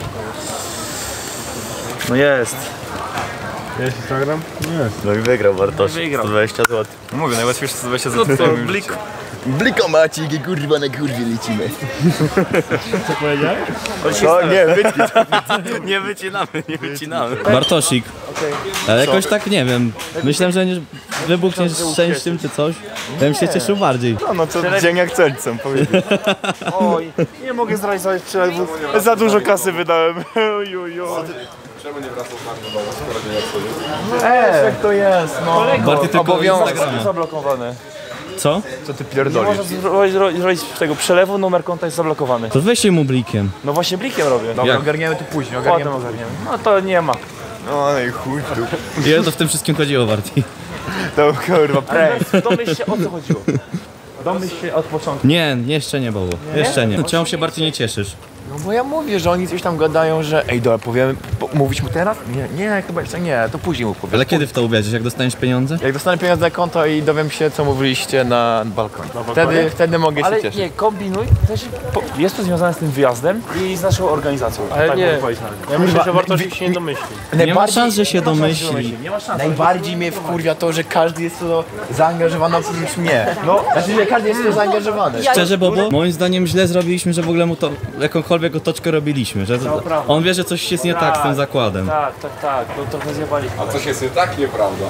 No jest. Jest Instagram? Jest. No i wygrał Bartosz. Wygrał. sto dwadzieścia złotych. No mówię, najłatwiejsze sto dwadzieścia No złotych. to blik. Blikomacik i kurwa na kurwie lecimy. Co powiedziałeś? No nie, wycinamy. Nie wycinamy, nie wycinamy. Bartosik. Ale jakoś tak nie wiem. Myślałem, że nie wybuchniesz szczęściem czy coś. Ja bym się cieszył bardziej. No, no to dzień jak coś chcę powiedzieć. Oj, nie mogę zrealizować przelewów. Za dużo kasy wydałem. Oj, oj, oj. Czemu nie wracał z nami do domu, skoro nie odchodził? Eee, jak to jest, no. Barty tylko Obowiązek Instagrama. zablokowane. Co? Co ty Nie pierdolisz? można zrobić, zrobić tego przelewu, numer konta jest zablokowany. To weź się mu blikiem. No właśnie blikiem robię. Dobra, Jak? ogarniemy to później, Potem ogarniemy. ogarniemy. No to nie ma. No i chuj tu. Ile to w tym wszystkim chodziło, Barty? To kurwa, Ej, domyśl się, o co chodziło. Domyśl się od początku. Nie, jeszcze nie było. Jeszcze nie. Czemu się Barty nie cieszysz? No bo ja mówię, że oni coś tam gadają, że ej, dobra, powiemy, po, mówić mu teraz? Nie, nie, chyba jeszcze nie, to później mu powiem. Ale kiedy w to uwierzysz? Jak dostaniesz pieniądze? Jak dostanę pieniądze na konto i dowiem się, co mówiliście na balkonie. Wtedy, wtedy mogę się Ale cieszyć. nie, kombinuj. Też po, jest to związane z tym wyjazdem i z naszą organizacją. Ale tak nie. mogę powiedzieć nawet. Ja myślę, że Bartosik się nie domyśli. Nie ma szans, że się domyśli. Nie ma szans. Najbardziej mnie wkurwia to, że każdy jest to zaangażowany oprócz mnie. No, znaczy, że każdy jest to zaangażowany. Szczerze, Bobo, moim zdaniem źle zrobiliśmy, że w ogóle mu to jakąkolwiek otoczkę robiliśmy. Że on wie, że coś jest nie tak z tym zakładem. Tak, tak, tak. To trochę zjebaliśmy. A coś jest nie tak, nieprawda.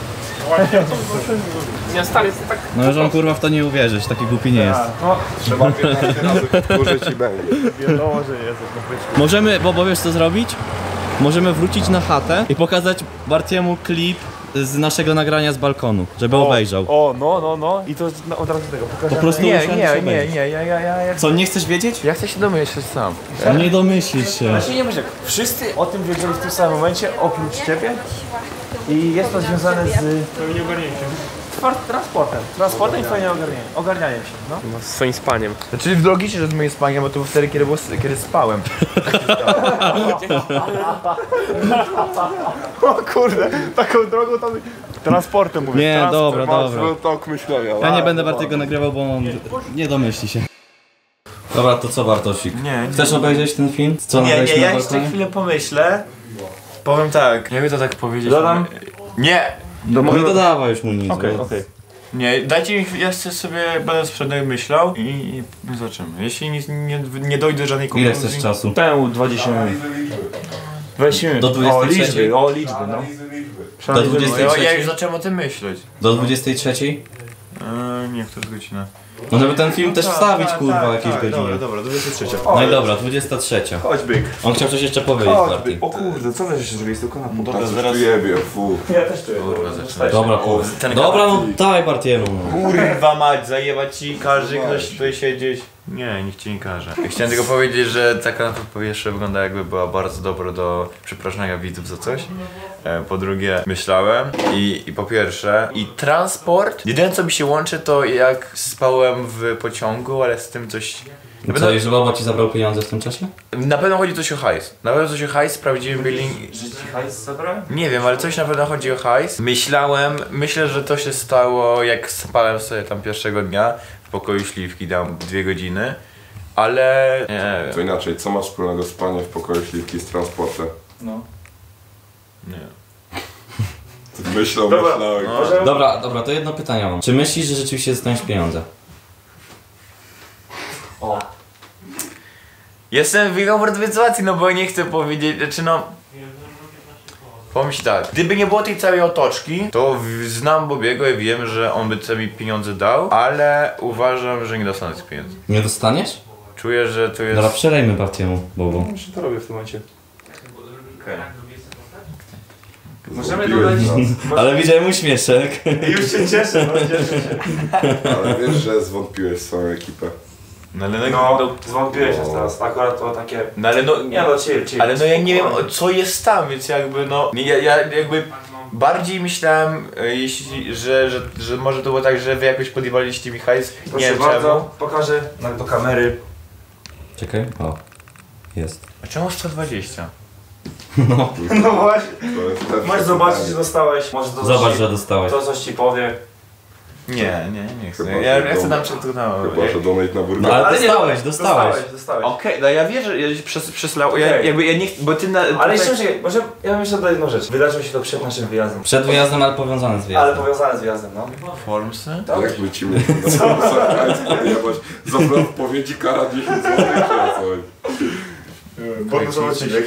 Nie, stary, jest tak. No, że on kurwa w to nie uwierzysz, taki głupi nie jest. Trzeba piętnaście razy powtórzyć i będzie. Wiadomo, że jest. Możemy, Bobo, wiesz co zrobić? Możemy wrócić na chatę i pokazać Bartiemu klip z naszego nagrania z balkonu, żeby obejrzał. O, no, no, no. I to no, od razu tego Po pokażemy. prostu Nie, usiądź i nie, nie, obejrzyj. nie, ja, ja, ja, ja, Co, nie chcesz wiedzieć? ja chcę się domyśleć sam. No nie domyślisz się. Znaczy nie myślę, wszyscy o tym wiedzieli w tym samym momencie, oprócz ciebie. I jest to związane z Pewnie ogarnięcie. twar- transportem. Transportem i fajnie ogarnianiem, ogarnianiem się, no. No, z swoim spaniem. Znaczy w logicznie, że z moim spaniem, bo to było wtedy, kiedy, było, kiedy spałem. O kurde, taką drogą tam... Transportem mówię. Nie, transport. dobra, dobra. tok myślenia. Ja nie będę Bartiego nagrywał, bo on nie domyśli się. Dobra, to co Bartosik? Nie, nie. Chcesz obejrzeć ten film? Co Nie, nie, nagraliśmy ja na jeszcze balkonie? chwilę pomyślę. Powiem tak. Nie wiem to tak powiedzieć. Dodam? Nie! No nie dodawaj już mu nic. Okej, bo- okej. Nie, dajcie mi, ja chcę sobie, będę sprzedaj myślał i, i zobaczymy. Jeśli nie, nie, nie dojdę do żadnej Ile konkluzji... chcesz czasu? Temu dwadzieścia minut. dwadzieścia minut. Do O, dwudziestej trzeciej? liczby, o, liczby, no. Do Ja, dwudziestej ja już trzeciej? zacząłem o tym myśleć. Do dwudziestej trzeciej? Eee, nie, to jest godzina. No żeby ten film też wstawić kurwa jakieś godziny. Dobra, dobra, dwudziesta trzecia. No i dobra, dwudziesta trzecia. Chodź byk. On chciał coś jeszcze powiedzieć Barty. O kurde, co weź jeszcze zrobić z tą kanapą? Dobra, Zaraz jebie, fu. Ja też czuję. Dobra, kurwa. Dobra, no daj Bartiemu. no. Kurwa mać, zajebać ci, każe ktoś tutaj siedzieć. Nie, nikt ci nie każe. Chciałem tylko powiedzieć, że ta kanapa po pierwsze wygląda jakby była bardzo dobra do przepraszania widzów za coś. E, Po drugie myślałem i, i po pierwsze i transport. Jedyne co mi się łączy to jak spałem w pociągu, ale z tym coś... Na Co, pewno, jeżeli Bobo ci zabrał pieniądze w tym czasie? na pewno chodzi coś o hajs. Na pewno coś o hajs, sprawdziłem billing. Że ci hajs zabrałem? Nie wiem, ale coś na pewno chodzi o hajs. Myślałem, myślę, że to się stało jak spałem sobie tam pierwszego dnia w pokoju Śliwki, tam dwie godziny, ale nie To wiem. inaczej, co masz wspólnego spania w pokoju Śliwki z transportem? No. Nie. Myślał, myślałem. Dobra, dobra, to jedno pytanie mam. Czy myślisz, że rzeczywiście dostaniesz pieniądze? Jestem w komfortowej sytuacji, no bo nie chcę powiedzieć, znaczy no... Powiem ci tak, gdyby nie było tej całej otoczki, to w, znam Bobiego i wiem, że on by sobie pieniądze dał, ale uważam, że nie dostanę tych pieniędzy. Nie dostaniesz? Czuję, że to jest... Dobra, przelejmy Bartiemu, Bobo. Jeszcze to robię w tym momencie. Okay. Możemy dodać... Ale widziałem uśmieszek. Już się cieszę, no cieszę się. Ale wiesz, że zwątpiłeś w swoją ekipę. No ale no... No, zwątpiłeś się teraz, akurat to takie... No ale no... Nie no, chill, chill. Ale no ja nie wiem, o co jest tam, więc jakby no... Nie, ja, ja jakby... Bardziej myślałem, e, jeśli, że, że, że może to było tak, że wy jakoś podjewaliście mi hajs. Nie Proszę wiem bardzo, czemu. pokażę na, do kamery. Czekaj, o. Jest. A czemu sto dwadzieścia? No. No właśnie. To jest też Możesz zobaczyć, że dostałeś. Może to Zobacz, coś, że dostałeś. to coś ci powie. Nie, nie, nie chcę. Chyba, Ja, że ja chcę dom- nam przed no, Chyba, że donate na burger. No ale Ale nie, dostałeś, dostałeś. Dostałeś, dostałeś. Okej, no ja wiem, że ja się przes, przeslał, ja, Okej. jakby ja nie chcę, bo ty na... Ale tutaj- jeszcze czekaj, może ja bym jeszcze dodał jedną rzecz. Wydarzyło się to przed naszym wyjazdem. Przed wyjazdem, ale powiązane z Ale wyjazdem. powiązane z wyjazdem, no. Formsy? Jak wrócimy na Sarkańską, jebać za odpowiedzi kara dziesięć złotych czy coś. Bonus odcinek.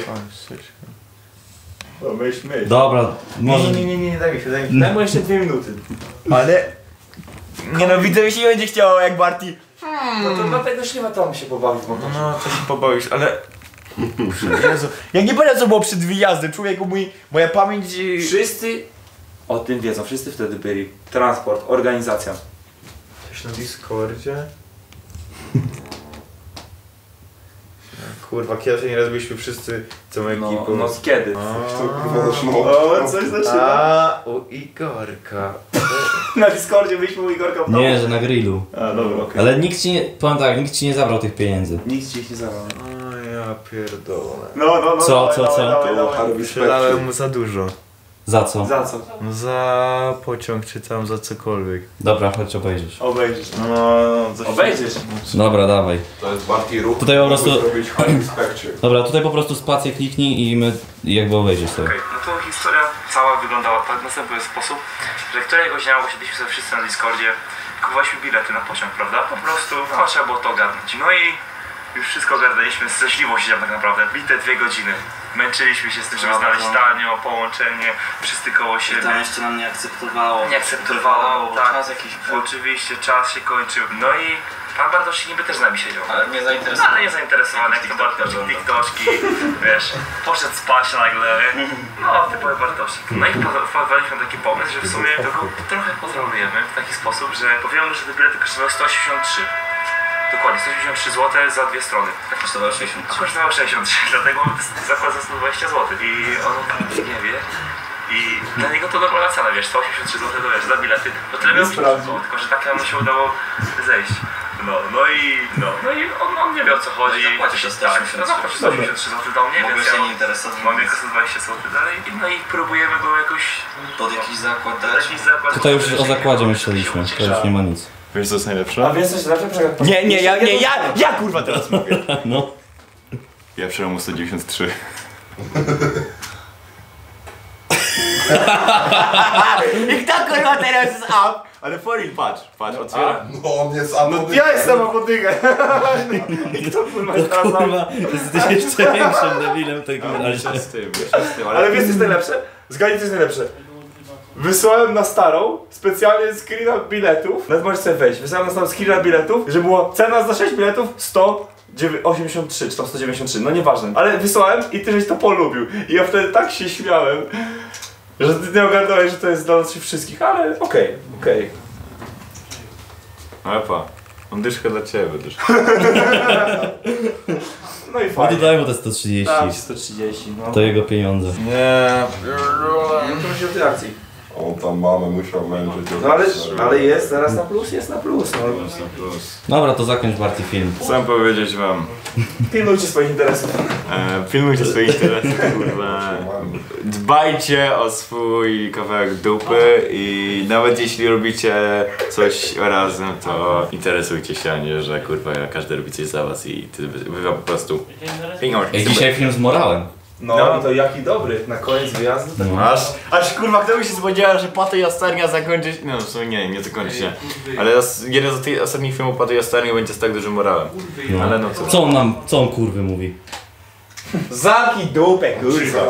No myśl, myśl. Dobra, może... Nie, nie, nie, nie, nie, daj mi się, daj mi się. Daj mu jeszcze dwie minuty. Ale... Nie no, widzę, mi się nie będzie chciało jak Barty. No to dlatego śliwa tam się pobawić w montażu. No, to się pobawisz, ale... Jezu, ja nie będę co było przed wyjazdem, człowieku mój, moja pamięć... Wszyscy o tym wiedzą, wszyscy wtedy byli. Transport, organizacja. Coś na Discordzie? Kurwa, kiedy nie raz byliśmy wszyscy, całą ekipą. No, no kiedy? No, O, coś zaczyna. A, u Igorka. Na Discordzie byliśmy u Igorka w domu. Nie, że na grillu. A, dobra, okej. Ale nikt ci nie... Powiem tak, nikt ci nie zabrał tych pieniędzy. Nikt ci ich nie zabrał. O ja pierdolę. No, no, no. Co, dawaj, co, dawaj, co? Dawaj, dawaj. Harvey Sprzedałem Spectre. mu za dużo. Za co? Za co? No za pociąg, czy tam za cokolwiek. Dobra, chodź obejrzysz. Obejrzysz. No, no, coś... Obejrzysz. Dobra, dawaj. To jest Barty ruch. Tutaj po prostu- Mógłbyś robić Harvey Spectre. Dobra, tutaj po prostu spację kliknij i my jakby obejrzysz sobie. Okej, no to historia cała wyglądała tak w następujący sposób, że któregoś dnia usiedliśmy sobie wszyscy na Discordzie, kupowaliśmy bilety na pociąg, prawda? Po prostu, no trzeba było to ogarnąć. No i już wszystko ogarnęliśmy, ze śliwą siedziałem tak naprawdę, bite dwie godziny. Męczyliśmy się z tym, żeby znaleźć tanio, połączenie, wszyscy koło siebie. Tam jeszcze nam nie akceptowało. Nie akceptowało, bo tak. czas jakiś był. Oczywiście, czas się kończył. No i pan Bartosz niby też z nami siedział. Ale nie zainteresowany. Ale nie zainteresowany, jak to Bartosz, tiktoczki, wiesz, poszedł spać nagle, no typowy Bartosik. No i wpadliśmy na taki pomysł, że w sumie to go trochę pozrolujemy w taki sposób, że powiemy, że te bilety kosztowały sto osiemdziesiąt trzy. Dokładnie, sto osiemdziesiąt trzy złote za dwie strony. Tak kosztowało sześćdziesiąt trzy. Kosztowało sześćdziesiąt trzy, dlatego zakład za sto dwadzieścia złotych. I on nie wie. I dla niego to normalna cena, wiesz, sto osiemdziesiąt trzy złote to wiesz, za bilety. To tyle miał sprawdził, tylko że tak nam się udało zejść. No, no i no, no i on, on nie wie o co chodzi. No i zapłaci się sto osiemdziesiąt trzy. Tak, no zapłaci sto osiemdziesiąt trzy złote do mnie, Mogę więc się ja nie interesować. mam jako sto dwadzieścia złotych dalej. I no i próbujemy go jakoś... Pod jakiś zakład Pod dać. jakiś zakład... Tutaj już o zakładzie myśleliśmy, to już nie ma nic. Wiesz co jest najlepsze? A więc coś lepsze? Czekaj, Nie, nie, ja, nie, ja, ja kurwa teraz mówię. No. Ja przyjąłem mu sto dziewięćdziesiąt trzy. I kto kurwa teraz jest up? Ale for real, patrz, patrz, otwieram. No on jest anonimny. ja jestem opodygę. I kto kurwa jest teraz nam... Kurwa, jesteś jeszcze większym debilem tego Ale razie. z tym, jeszcze z tym, ale... Ale wiesz co jest najlepsze? Zgadnij co jest najlepsze. Wysłałem na starą specjalnie screena biletów. Nawet możesz sobie wejść. Wysłałem na starą screena biletów, że było cena za sześć biletów sto osiemdziesiąt trzy czy tam sto dziewięćdziesiąt trzy, no nieważne. Ale wysłałem i ty żeś to polubił. I ja wtedy tak się śmiałem, że ty nie ogarnąłeś, że to jest dla nas wszystkich, ale okej, okay, okej. Okay. Ale pa, mam dyszkę dla ciebie, dyszkę. No i No to fajnie. daj mu te sto trzydzieści. Tam sto trzydzieści, no. To jego pieniądze. Nie, To musi o tej akcji. On tam mamę musiał męczyć. No ale, ale jest zaraz na plus, jest na plus. No. Dobra, to zakończ Barty film. chcę powiedzieć wam, Pilnujcie swoich interesów. e, pilnujcie swoje interesy, kurwa. Dbajcie o swój kawałek dupy i nawet jeśli robicie coś razem, to interesujcie się, a nie, że kurwa każdy robi coś za was i ty wy wam po prostu pieniądze. Ej, dzisiaj film z morałem. No, No. i to jaki dobry, na koniec wyjazdu. Tak. No. Aż, aż kurwa, kto by się spodziewał, że Pato i Ostarnia zakończy się... No w sumie nie, nie zakończy się. Ale os- jeden z tych ostatnich filmów Pato i Ostarnia będzie z tak dużym morałem. No. Ale no co? Co on nam, co on kurwy mówi? Zamknij dupę, kurwa.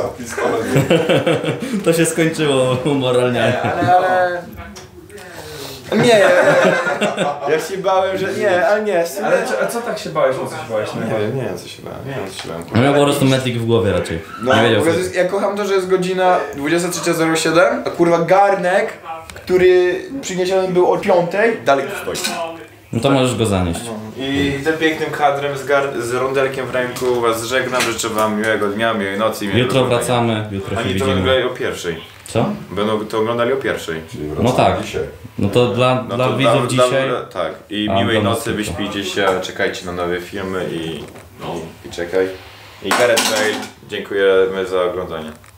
To się skończyło umoralnie. Ale, ale... Nie, ja się bałem, że nie, ale nie. Ale co, a co tak się bałeś? O co się bałeś? Nie wiem, nie wiem co się bałem, nie wiem co się bałem. On miał po prostu metlik w głowie raczej. No, Nie wiedział w ogóle to jest, ja kocham to, że jest godzina dwudziesta trzecia zero siedem, a kurwa garnek, który przyniesiony był o piątej, dalej tu stoi. No to możesz go zanieść. I tym pięknym kadrem z, gar- z rondelkiem w ręku was żegnam, życzę wam miłego dnia, miłej nocy i miłego Jutro oglądania. wracamy, jutro się Oni to widzimy. oglądali o pierwszej. Co? Będą to oglądali o pierwszej. No tak. No to dla, No dla to widzów dla- dzisiaj... dla- tak. I A, miłej dla nas nocy, tylko. wyśpijcie się, czekajcie na nowe filmy i, i, i czekaj. I Gareth Bale, dziękujemy za oglądanie.